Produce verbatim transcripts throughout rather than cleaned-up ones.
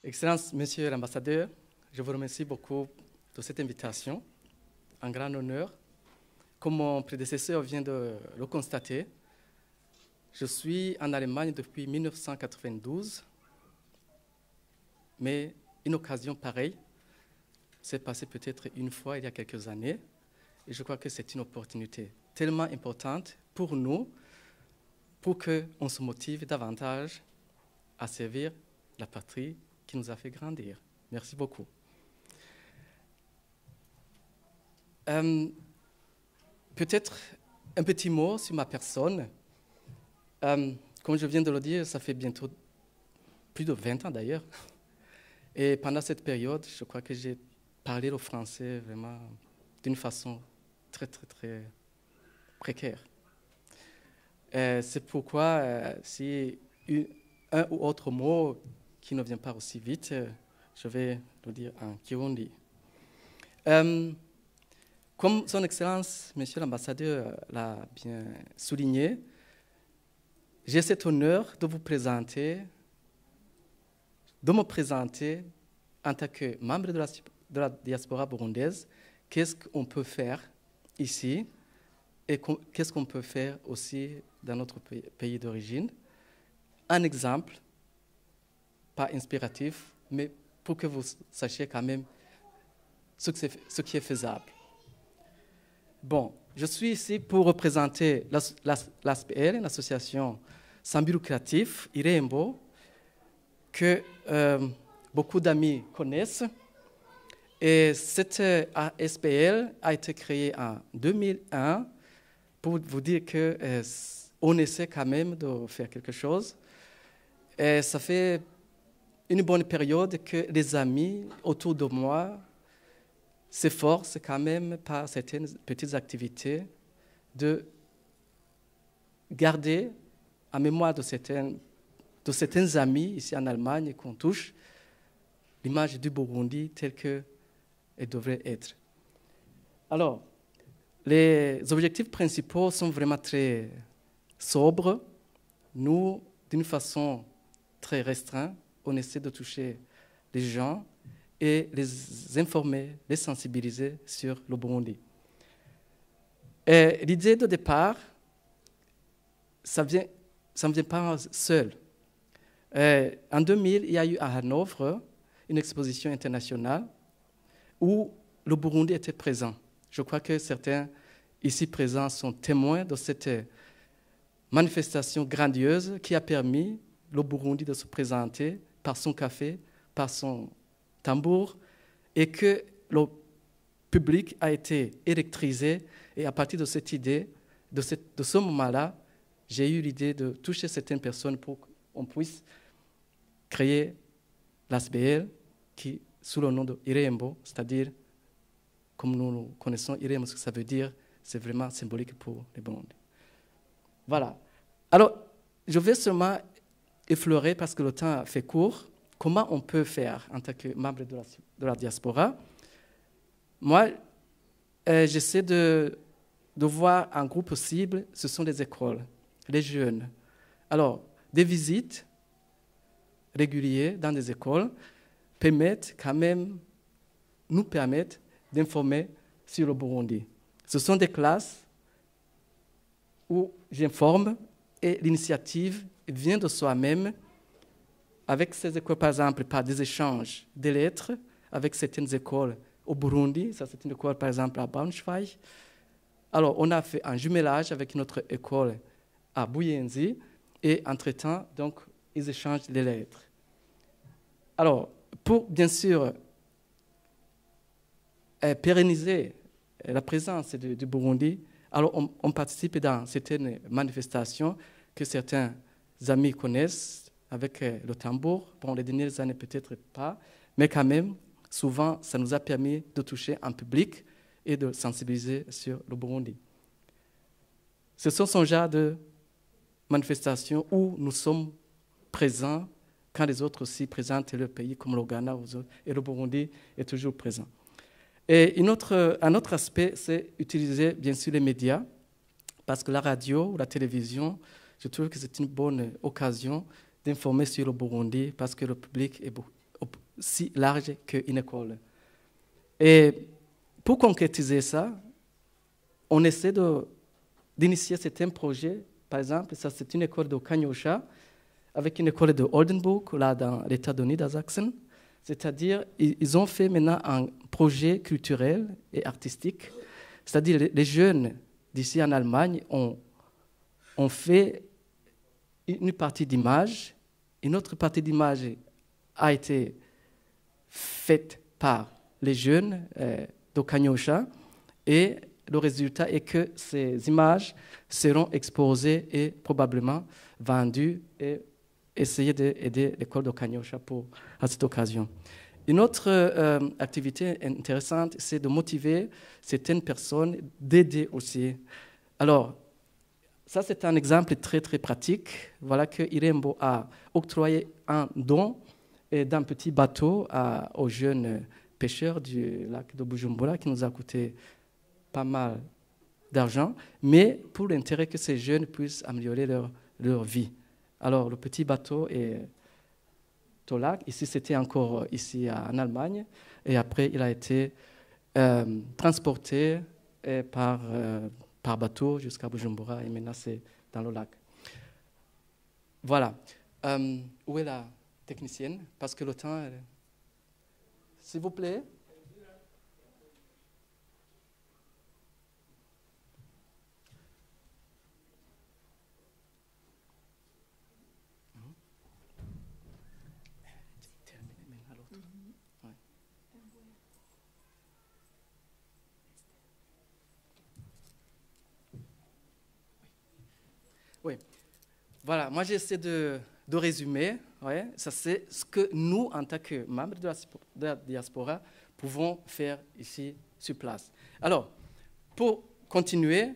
Excellence, Monsieur l'ambassadeur, je vous remercie beaucoup de cette invitation, un grand honneur. Comme mon prédécesseur vient de le constater, je suis en Allemagne depuis mille neuf cent quatre-vingt-douze, mais une occasion pareille s'est passée peut-être une fois il y a quelques années, et je crois que c'est une opportunité tellement importante pour nous, pour qu'on se motive davantage à servir la patrie qui nous a fait grandir. Merci beaucoup. Euh, peut-être un petit mot sur ma personne. Euh, comme je viens de le dire, ça fait bientôt plus de vingt ans d'ailleurs. Et pendant cette période, je crois que j'ai parlé le français vraiment d'une façon très, très, très précaire. Euh, c'est pourquoi, euh, si une, un ou autre mot qui ne vient pas aussi vite, euh, je vais le dire en Kirundi. Euh, comme Son Excellence, Monsieur l'ambassadeur l'a bien souligné, j'ai cet honneur de vous présenter, de me présenter en tant que membre de la, de la diaspora burundaise, qu'est-ce qu'on peut faire ici et qu'est-ce qu'on peut faire aussi dans notre pays, pays d'origine. Un exemple, pas inspiratif, mais pour que vous sachiez quand même ce, que ce qui est faisable. Bon, je suis ici pour représenter l'A S P L, l'association sans but lucratif, Irembo, que euh, beaucoup d'amis connaissent. Et cette A S P L a été créée en deux mille un pour vous dire qu'on euh, essaie quand même de faire quelque chose. Et ça fait une bonne période que les amis autour de moi s'efforcent quand même par certaines petites activités de garder en mémoire de certains, de certains amis ici en Allemagne qu'on touche l'image du Burundi telle qu'elle devrait être. Alors, les objectifs principaux sont vraiment très sobres. Nous, d'une façon très restreinte, on essaie de toucher les gens et les informer, les sensibiliser sur le Burundi. Et l'idée de départ, ça vient, ça ne vient pas seul. Et en deux mille, il y a eu à Hanovre une exposition internationale où le Burundi était présent. Je crois que certains ici présents sont témoins de cette manifestation grandiose qui a permis au Burundi de se présenter par son café, par son tambour, et que le public a été électrisé. Et à partir de cette idée, de, cette, de ce moment-là, j'ai eu l'idée de toucher certaines personnes pour qu'on puisse créer l'A S B L qui, sous le nom de Irembo, c'est-à-dire, comme nous, nous connaissons Irembo, ce que ça veut dire, c'est vraiment symbolique pour les Burundais. Voilà. Alors, je vais seulement effleurer, parce que le temps fait court, comment on peut faire en tant que membre de la, de la diaspora. Moi, euh, j'essaie de, de voir un groupe cible, ce sont les écoles, les jeunes. Alors, des visites régulières dans des écoles permettent quand même, nous permettent d'informer sur le Burundi. Ce sont des classes où j'informe et l'initiative vient de soi-même avec ces écoles, par exemple, par des échanges de lettres avec certaines écoles au Burundi. Ça, c'est une école, par exemple, à Braunschweig. Alors, on a fait un jumelage avec notre école à Buyenzi et, entre-temps, donc, ils échangent les lettres. Alors, pour, bien sûr, euh, pérenniser la présence du, du Burundi, alors on, on participe dans certaines manifestations que certains amis connaissent avec euh, le tambour. Bon, les dernières années, peut-être pas, mais quand même, souvent, ça nous a permis de toucher un public et de sensibiliser sur le Burundi. Ce sont ce genre de manifestations où nous sommes présents quand les autres aussi présentent leur pays, comme le Ghana ou autres, et le Burundi est toujours présent. Et une autre, un autre aspect, c'est utiliser bien sûr les médias, parce que la radio ou la télévision, je trouve que c'est une bonne occasion d'informer sur le Burundi, parce que le public est, si large qu'une école. Et pour concrétiser ça, on essaie de, d'initier certains projets. Par exemple, ça c'est une école de Kanyosha, avec une école de Oldenburg, là dans l'État de Niedersachsen. C'est-à-dire, ils ont fait maintenant un projet culturel et artistique. C'est-à-dire, les jeunes d'ici en Allemagne ont, ont fait une partie d'image. Une autre partie d'image a été faite par les jeunes euh, de Kanyosha. Et le résultat est que ces images seront exposées et probablement vendues et essayer d'aider l'école de Kanyosha pour, à cette occasion. Une autre euh, activité intéressante, c'est de motiver certaines personnes, d'aider aussi. Alors, ça c'est un exemple très très pratique. Voilà que Irembo a octroyé un don d'un petit bateau à, aux jeunes pêcheurs du lac de Bujumbura qui nous a coûté pas mal d'argent, mais pour l'intérêt que ces jeunes puissent améliorer leur, leur vie. Alors, le petit bateau est au lac. Ici, c'était encore ici en Allemagne. Et après, il a été euh, transporté et par, euh, par bateau jusqu'à Bujumbura. Et maintenant, c'est dans le lac. Voilà. Euh, où est la technicienne? Parce que le temps... Elle... S'il vous plaît. Oui, voilà, moi j'essaie de, de résumer, ouais, ça c'est ce que nous, en tant que membres de la, de la diaspora, pouvons faire ici sur place. Alors, pour continuer,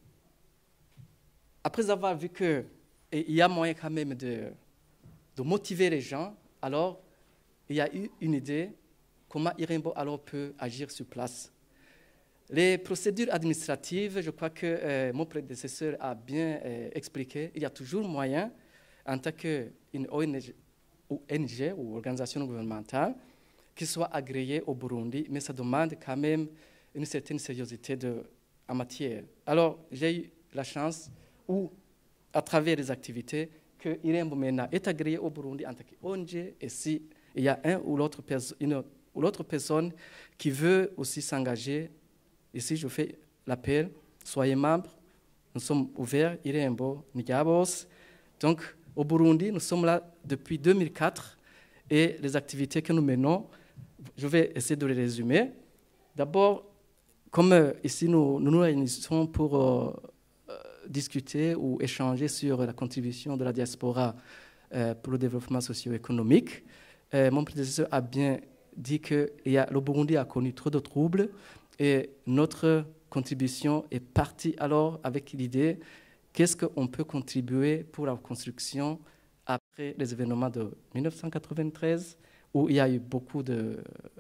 après avoir vu qu'il y a moyen quand même de, de motiver les gens, alors il y a eu une idée comment Irembo alors peut agir sur place. Les procédures administratives, je crois que euh, mon prédécesseur a bien euh, expliqué. Il y a toujours moyen, en tant qu'une O N G, ou O N G ou organisation gouvernementale, qui soit agréée au Burundi, mais ça demande quand même une certaine sérieuxité de, en matière. Alors, j'ai eu la chance, ou à travers les activités, que Irembo Mena est agréé au Burundi en tant qu'O N G, et s'il y a un ou l'autre perso- une ou l'autre personne qui veut aussi s'engager. Ici, je fais l'appel, soyez membres, nous sommes ouverts, Irembo, Nigabos. Donc, au Burundi, nous sommes là depuis deux mille quatre et les activités que nous menons, je vais essayer de les résumer. D'abord, comme euh, ici, nous, nous nous réunissons pour euh, euh, discuter ou échanger sur la contribution de la diaspora euh, pour le développement socio-économique, euh, mon prédécesseur a bien dit que y a, le Burundi a connu trop de troubles. Et notre contribution est partie alors avec l'idée qu'est-ce qu'on peut contribuer pour la construction après les événements de mille neuf cent quatre-vingt-treize où il y a eu beaucoup de...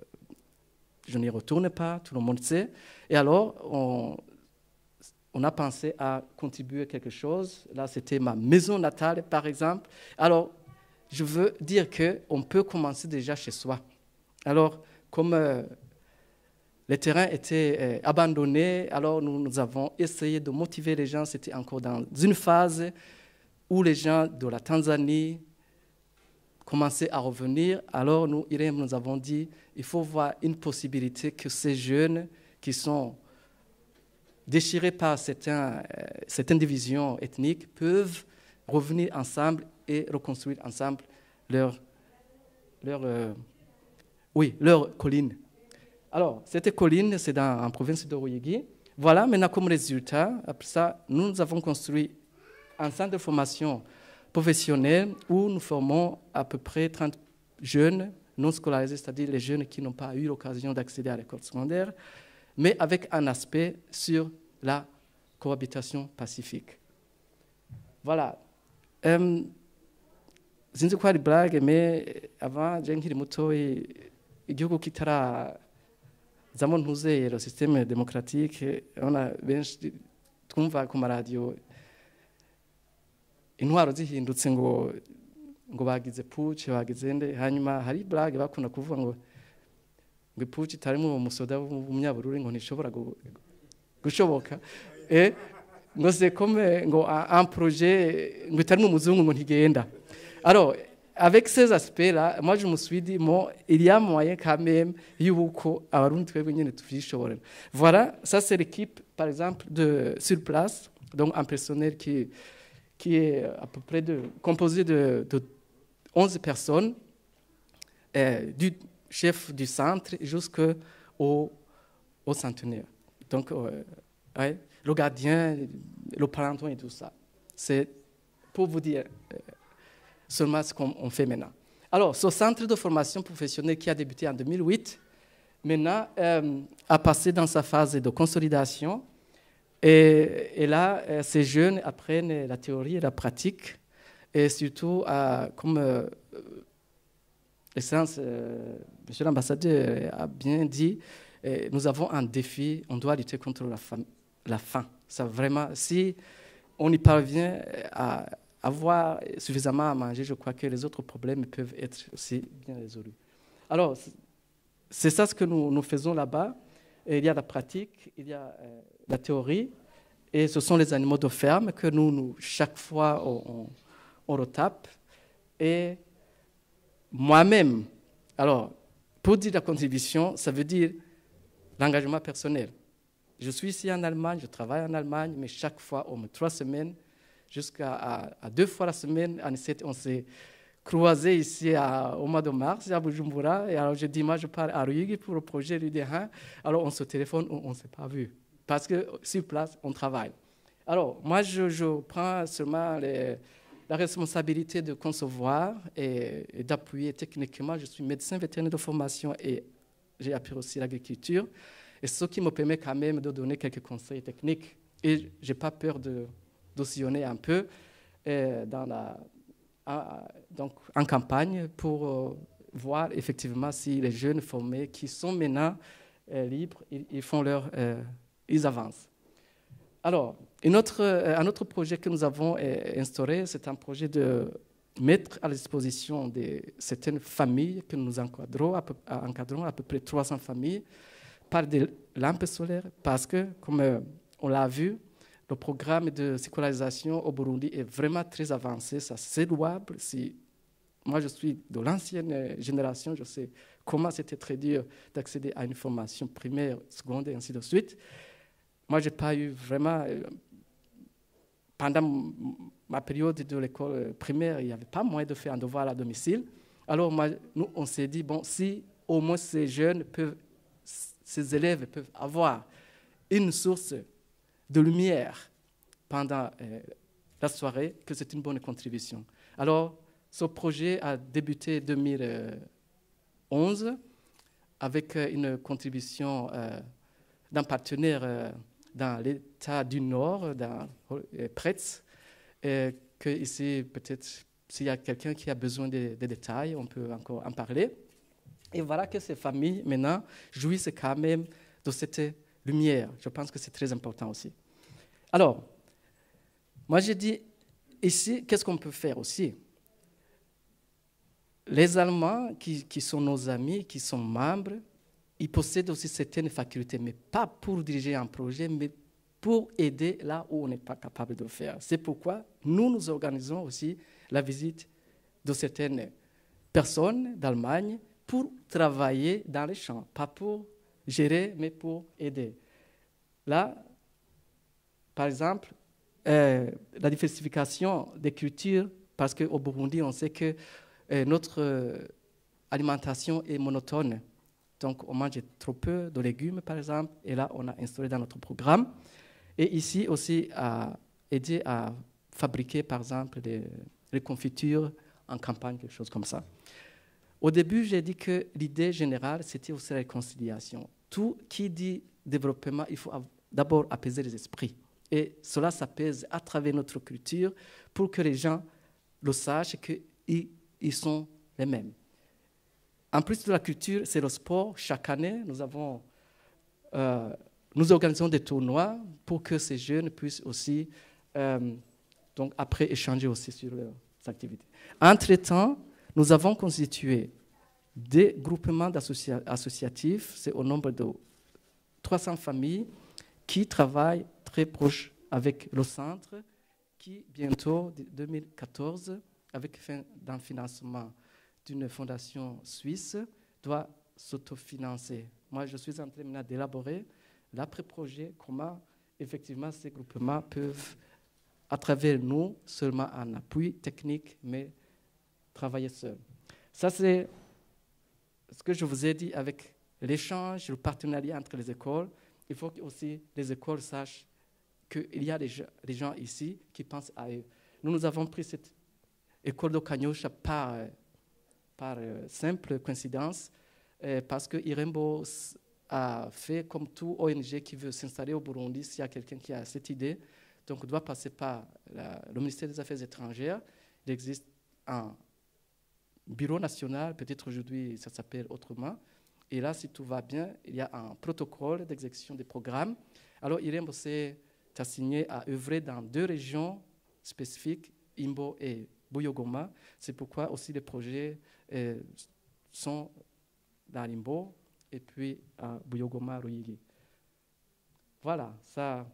Je n'y retourne pas, tout le monde sait. Et alors, on, on a pensé à contribuer quelque chose. Là, c'était ma maison natale, par exemple. Alors, je veux dire qu'on peut commencer déjà chez soi. Alors, comme... Euh, les terrains étaient euh, abandonnés, alors nous, nous avons essayé de motiver les gens. C'était encore dans une phase où les gens de la Tanzanie commençaient à revenir. Alors nous, Irem, nous avons dit il faut voir une possibilité que ces jeunes qui sont déchirés par certains, euh, certaines divisions ethniques peuvent revenir ensemble et reconstruire ensemble leur, leur, euh, oui, leur colline. Alors, cette colline, c'est dans la province de Ruyigi. Voilà, maintenant comme résultat, après ça, nous avons construit un centre de formation professionnelle où nous formons à peu près trente jeunes non scolarisés, c'est-à-dire les jeunes qui n'ont pas eu l'occasion d'accéder à l'école secondaire, mais avec un aspect sur la cohabitation pacifique. Voilà. Um, sinzi ko hari blague, mais avant, je nkiri mutoyi, igihugu kitara zamo ntuzeye le système démocratique, on a benshi twumva ku maradiyo intwaro zihindutse ngo ngo bagize puci bagize nde hanyuma hari blague bakunda kuvuga ngo ngo puci tarimo umusoda w'umunyabururi ngo ntishobora gushoboka eh ngo c'est comme ngo un projet ngo tarimo umuzungu ngo ntigenda. Alors avec ces aspects-là, moi je me suis dit bon, il y a moyen quand même yuko abarundi twebwe nyene tufishobora. Voilà, ça c'est l'équipe par exemple de sur place, donc un personnel qui qui est à peu près de composé de, de onze personnes, euh, du chef du centre jusqu'au au centenaire. Donc euh, ouais, le gardien, le paranton et tout ça. C'est pour vous dire euh, seulement ce qu'on fait maintenant. Alors, ce centre de formation professionnelle qui a débuté en deux mille huit, maintenant euh, a passé dans sa phase de consolidation. Et, et là, euh, ces jeunes apprennent la théorie et la pratique. Et surtout, euh, comme euh, l'essence, euh, monsieur l'ambassadeur a bien dit, euh, nous avons un défi, on doit lutter contre la faim. La faim. Ça, vraiment, si on y parvient à avoir suffisamment à manger, je crois que les autres problèmes peuvent être aussi bien résolus. Alors, c'est ça ce que nous, nous faisons là-bas. Et il y a la pratique, il y a euh, la théorie, et ce sont les animaux de ferme que nous, nous chaque fois, on, on, on retape. Et moi-même, alors, pour dire la contribution, ça veut dire l'engagement personnel. Je suis ici en Allemagne, je travaille en Allemagne, mais chaque fois, au moins trois semaines, jusqu'à à, à deux fois la semaine, on s'est croisés ici à, au mois de mars à Bujumbura. Et alors je dis, moi je pars à Ruyigi pour le projet Rue des Reins. Alors on se téléphone, on ne s'est pas vu. Parce que sur place, on travaille. Alors moi je, je prends seulement les, la responsabilité de concevoir et, et d'appuyer techniquement. Je suis médecin vétérinaire de formation et j'ai appris aussi l'agriculture. Et ce qui me permet quand même de donner quelques conseils techniques. Et je n'ai pas peur de d'osciller un peu euh, dans la, à, donc en campagne pour euh, voir effectivement si les jeunes formés qui sont maintenant euh, libres, ils, ils font leur, euh, ils avancent. Alors, une autre, euh, un autre projet que nous avons euh, instauré, c'est un projet de mettre à la disposition de certaines familles que nous encadrons à peu, encadrons à peu près trois cents familles par des lampes solaires parce que, comme euh, on l'a vu, le programme de scolarisation au Burundi est vraiment très avancé, ça c'est louable. Si moi je suis de l'ancienne génération, je sais comment c'était très dur d'accéder à une formation primaire, secondaire et ainsi de suite. Moi je n'ai pas eu vraiment, pendant ma période de l'école primaire, il n'y avait pas moyen de faire un devoir à domicile. Alors moi, nous on s'est dit, bon, si au moins ces jeunes peuvent, ces élèves peuvent avoir une source de lumière pendant euh, la soirée, que c'est une bonne contribution. Alors, ce projet a débuté en deux mille onze avec une contribution euh, d'un partenaire euh, dans l'État du Nord, dans euh, Pretz, et que ici, peut-être, s'il y a quelqu'un qui a besoin de, de détails, on peut encore en parler. Et voilà que ces familles, maintenant, jouissent quand même de cette lumière. Je pense que c'est très important aussi. Alors, moi j'ai dit, ici, qu'est-ce qu'on peut faire aussi? Les Allemands, qui, qui sont nos amis, qui sont membres, ils possèdent aussi certaines facultés, mais pas pour diriger un projet, mais pour aider là où on n'est pas capable de le faire. C'est pourquoi nous, nous organisons aussi la visite de certaines personnes d'Allemagne pour travailler dans les champs, pas pour gérer, mais pour aider. Là, par exemple, euh, la diversification des cultures, parce qu'au Burundi, on sait que euh, notre euh, alimentation est monotone. Donc, on mange trop peu de légumes, par exemple, et là, on a instauré dans notre programme. Et ici aussi, à aider à fabriquer, par exemple, des, des confitures en campagne, quelque chose comme ça. Au début, j'ai dit que l'idée générale, c'était aussi la réconciliation. Tout qui dit développement, il faut d'abord apaiser les esprits. Et cela s'apaise à travers notre culture pour que les gens le sachent qu'ils ils sont les mêmes. En plus de la culture, c'est le sport. Chaque année, nous, avons, euh, nous organisons des tournois pour que ces jeunes puissent aussi, euh, donc après, échanger aussi sur leur, activités. Entre-temps, nous avons constitué des groupements associatifs, c'est au nombre de trois cents familles qui travaillent très proche avec le centre, qui bientôt, deux mille quatorze, avec un financement d'une fondation suisse, doit s'autofinancer. Moi, je suis en train d'élaborer l'après-projet, comment effectivement ces groupements peuvent, à travers nous, seulement en appui technique, mais travailler seuls. Ça, c'est ce que je vous ai dit avec l'échange, le partenariat entre les écoles. Il faut que aussi les écoles sachent qu'il y a des gens, des gens ici qui pensent à eux. Nous, nous avons pris cette école de Kanyosha par, par euh, simple coïncidence, euh, parce que Irembo a fait comme tout O N G qui veut s'installer au Burundi, s'il y a quelqu'un qui a cette idée, donc on doit passer par la, le ministère des Affaires étrangères. Il existe un bureau national, peut-être aujourd'hui ça s'appelle autrement. Et là, si tout va bien, il y a un protocole d'exécution des programmes. Alors, Irembo s'est assigné à œuvrer dans deux régions spécifiques, Imbo et Buyogoma. C'est pourquoi aussi les projets euh, sont dans Imbo et puis à Buyogoma, Ruyigi. Voilà, ça.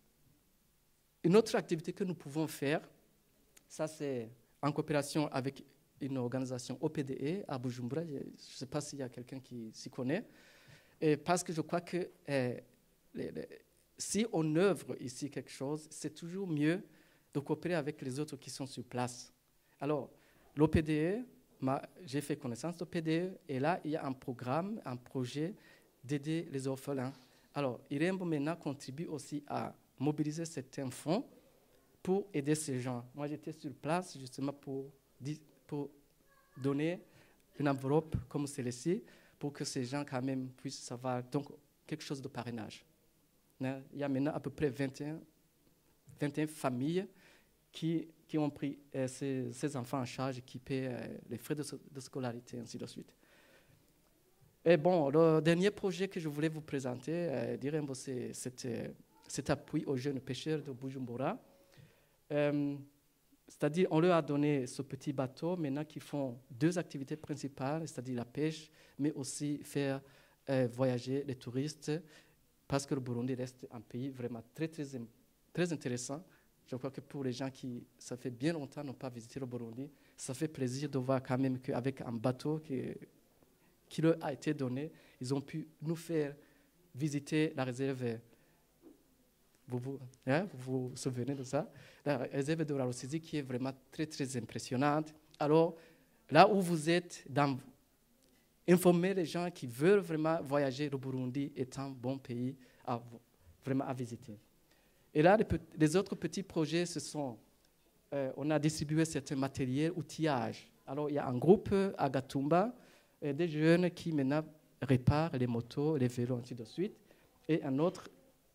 Une autre activité que nous pouvons faire, ça c'est en coopération avec une organisation O P D E à Bujumbura. Je ne sais pas s'il y a quelqu'un qui s'y connaît. Et parce que je crois que euh, les, les, si on œuvre ici quelque chose, c'est toujours mieux de coopérer avec les autres qui sont sur place. Alors, l'O P D E, j'ai fait connaissance de l'O P D E, et là, il y a un programme, un projet d'aider les orphelins. Alors, Irembo maintenant contribue aussi à mobiliser certains fonds pour aider ces gens. Moi, j'étais sur place justement pour, pour donner une enveloppe comme celle-ci pour que ces gens quand même puissent savoir, donc quelque chose de parrainage. Il y a maintenant à peu près vingt et un, vingt et un familles qui, qui ont pris euh, ces, ces enfants en charge et qui paient euh, les frais de, de scolarité, ainsi de suite. Et bon, le dernier projet que je voulais vous présenter, euh, Dirembo, c'est cet, euh, cet appui aux jeunes pêcheurs de Bujumbura. Euh, c'est-à-dire, on leur a donné ce petit bateau, maintenant qui font deux activités principales, c'est-à-dire la pêche, mais aussi faire euh, voyager les touristes, parce que le Burundi reste un pays vraiment très, très, très intéressant. Je crois que pour les gens qui, ça fait bien longtemps, n'ont pas visité le Burundi, ça fait plaisir de voir quand même qu'avec un bateau qui, qui leur a été donné, ils ont pu nous faire visiter la réserve. Vous vous, hein, vous vous souvenez de ça? La réserve de la Rusizi qui est vraiment très, très impressionnante. Alors, là où vous êtes, dans, informez les gens qui veulent vraiment voyager. Le Burundi est un bon pays à, vraiment à visiter. Et là, les, les autres petits projets, ce sont, euh, on a distribué certains matériels, outillages. Alors, il y a un groupe à Gatumba, euh, des jeunes qui maintenant réparent les motos, les vélos, ainsi de suite. Et un autre,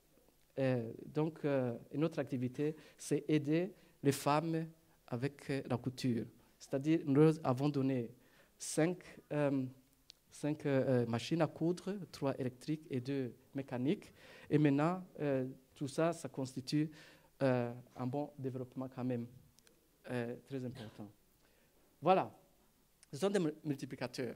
euh, donc, euh, une autre activité, c'est aider les femmes avec euh, la couture. C'est-à-dire, nous avons donné cinq, euh, cinq euh, machines à coudre, trois électriques et deux mécaniques. Et maintenant, euh, tout ça, ça constitue euh, un bon développement quand même euh, très important. Voilà, ce sont des multiplicateurs.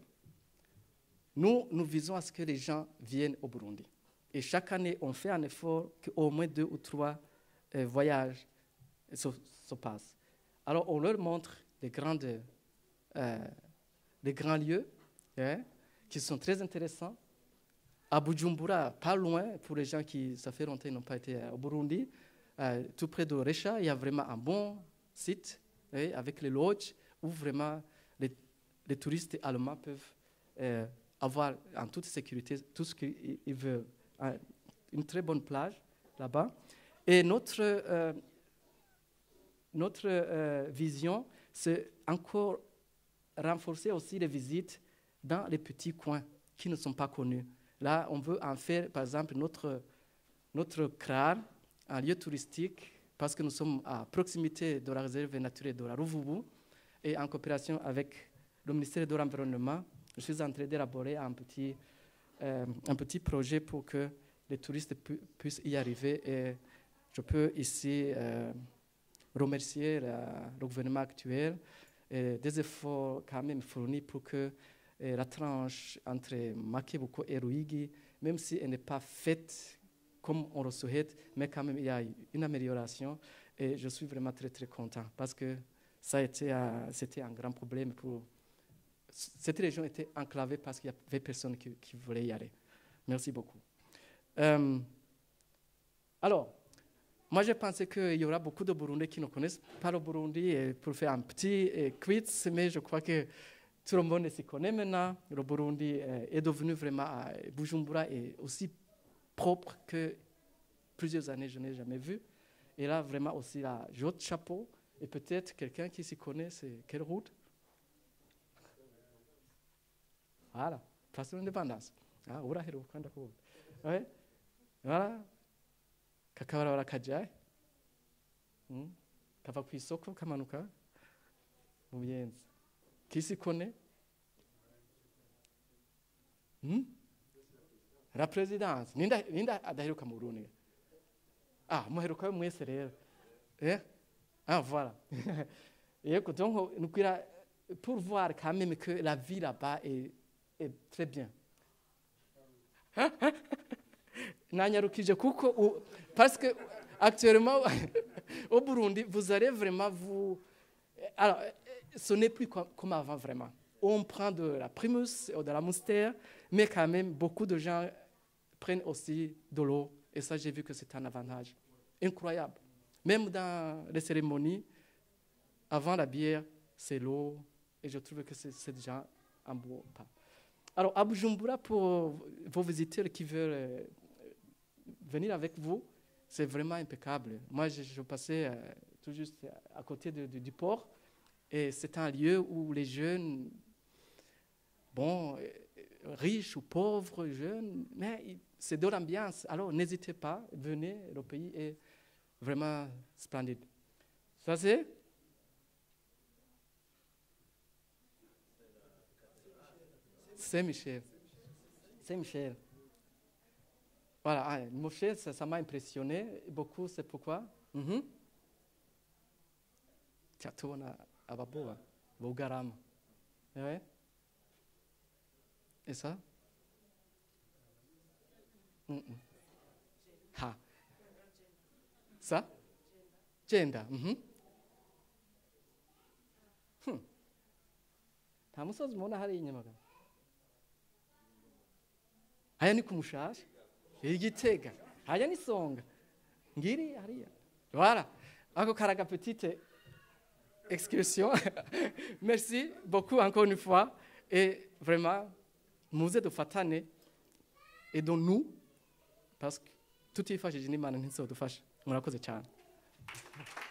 Nous, nous visons à ce que les gens viennent au Burundi. Et chaque année, on fait un effort qu'au moins deux ou trois euh, voyages se, se passent. Alors, on leur montre les, grandes, euh, les grands lieux hein, qui sont très intéressants. À Bujumbura, pas loin, pour les gens qui, ça fait longtemps, n'ont pas été au Burundi, euh, tout près de Recha, il y a vraiment un bon site hein, avec les lodges où vraiment les, les touristes allemands peuvent euh, avoir en toute sécurité tout ce qu'ils veulent. Une très bonne plage là-bas. Et notre, euh, notre euh, vision, c'est encore renforcer aussi les visites dans les petits coins qui ne sont pas connus. Là, on veut en faire, par exemple, notre, notre Krar, un lieu touristique, parce que nous sommes à proximité de la réserve naturelle de la Ruvubu, et en coopération avec le ministère de l'Environnement, je suis en train d'élaborer un petit, euh, un petit projet pour que les touristes pu, puissent y arriver. Et je peux ici euh, remercier la- le gouvernement actuel et des efforts quand même fournis pour que eh, la tranche entre Makebuko et Ruigi, même si elle n'est pas faite comme on le souhaite, mais quand même il y a une amélioration et je suis vraiment très très content parce que ça a été, euh, c'était un grand problème pour... Cette région était enclavée parce qu'il n'y avait personne qui, qui voulait y aller. Merci beaucoup. Euh, alors, moi, je pensais qu'il y aura beaucoup de Burundais qui ne connaissent pas le Burundi et pour faire un petit euh, quiz, mais je crois que tout le monde s'y connaît maintenant. Le Burundi euh, est devenu vraiment, euh, Bujumbura est aussi propre que plusieurs années je n'ai jamais vu. Et là, vraiment aussi, la haute chapeau. Et peut-être quelqu'un qui s'y connaît, c'est quelle route? Voilà, place de l'indépendance. Ah, urahero kwenda kuvuga. Ouais. Voilà. Kakabarabara kajaye. Hmm. Kava ku isoko kamanuka mu Buyenzi. Qui s'y connaît? Hmm? La présidence. Ninda ninda adaheruka mu Burundi. Ah, muheruka mwese rero. Eh? Ah, voilà. Et écoute, donc, nous, pour voir quand même que la vie là-bas est, est très bien. Nanyarukije kuko ou- parce que actuellement au Burundi vous allez vraiment vous alors ce n'est plus comme, comme avant vraiment. On prend de la Primus ou de la Monster, mais quand même beaucoup de gens prennent aussi de l'eau et ça j'ai vu que c'est un avantage incroyable. Même dans les cérémonies, avant la bière, c'est l'eau et je trouve que c'est c'est déjà un beau pas. Alors à Bujumbura, pour vos visiteurs qui veulent euh, venir avec vous, c'est vraiment impeccable. Moi, je, je passais euh, tout juste à côté de- de- du port et c'est un lieu où les jeunes, bon, euh, riches ou pauvres, jeunes, mais il- c'est de l'ambiance. Alors n'hésitez pas, venez, le pays est vraiment splendide. Ça c'est Saint-Michel. Saint-Michel. Voilà, ah, Michel, ça ça m'a impressionné beaucoup, c'est pourquoi. Mhm. Chatona ababoa, Bogarama. Ouais. Et ça? Mm-mm. Ha. Ça? Genda. Mhm. Hmm. Nta musozi mubona hariya inyuma ga? Haya ni ku Mushasha, Igitega, haya ni Songa, ngiri hariya. Voilà. Ako karaga petite excursion. Merci beaucoup encore une fois et vraiment muze dufatane et dont nous parce que tutifashije n'Imana ntizodufasha. Murakoze cyane.